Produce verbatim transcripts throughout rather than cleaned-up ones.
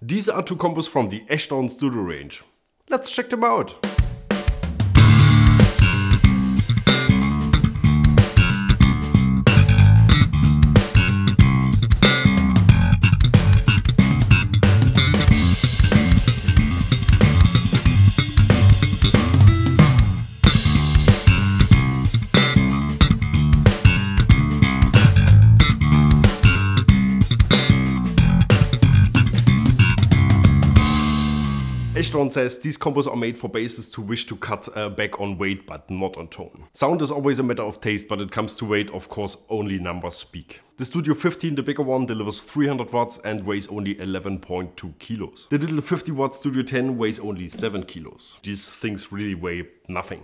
These are two combos from the Ashdown Studio range. Let's check them out. Ashdown says these combos are made for bassists who wish to cut uh, back on weight but not on tone. Sound is always a matter of taste, but it comes to weight, of course, only numbers speak. The Studio fifteen, the bigger one, delivers three hundred watts and weighs only eleven point two kilos. The little fifty watt Studio ten weighs only seven kilos. These things really weigh nothing.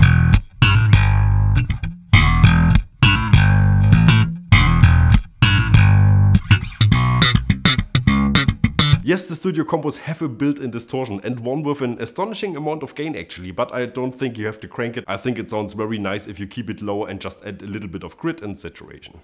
Yes, the Studio combos have a built-in distortion, and one with an astonishing amount of gain actually, but I don't think you have to crank it. I think it sounds very nice if you keep it low and just add a little bit of grit and saturation.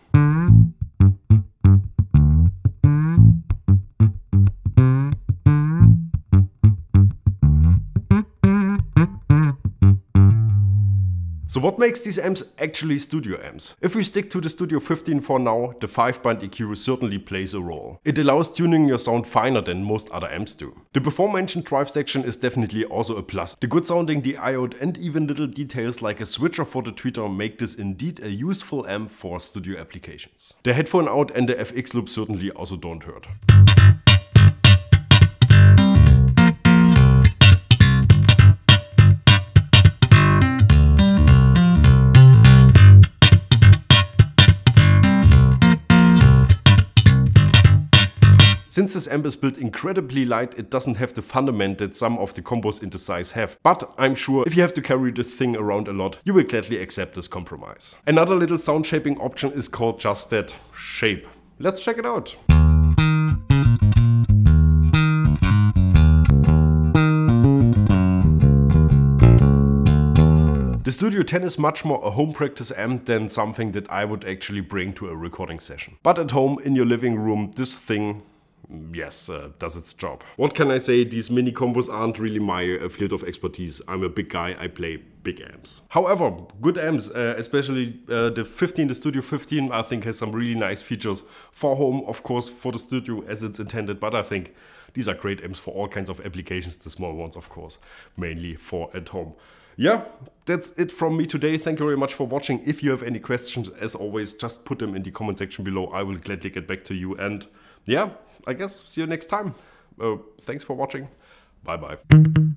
So what makes these amps actually studio amps? If we stick to the Studio fifteen for now, the five band E Q certainly plays a role. It allows tuning your sound finer than most other amps do. The before mentioned drive section is definitely also a plus. The good sounding diode and even little details like a switcher for the tweeter make this indeed a useful amp for studio applications. The headphone out and the F X loop certainly also don't hurt. Since this amp is built incredibly light, it doesn't have the fundament that some of the combos in the size have. But I'm sure if you have to carry this thing around a lot, you will gladly accept this compromise. Another little sound shaping option is called just that, shape. Let's check it out. The Studio ten is much more a home practice amp than something that I would actually bring to a recording session. But at home, in your living room, this thing, yes, uh, does its job. What can I say? These mini combos aren't really my uh, field of expertise. I'm a big guy, I play big amps. However, good amps, uh, especially uh, the fifteen, the Studio fifteen, I think has some really nice features for home, of course, for the studio as it's intended, but I think these are great amps for all kinds of applications, the small ones, of course, mainly for at home. Yeah, that's it from me today. Thank you very much for watching. If you have any questions, as always, just put them in the comment section below. I will gladly get back to you. And yeah, I guess see you next time. Uh, thanks for watching. Bye bye.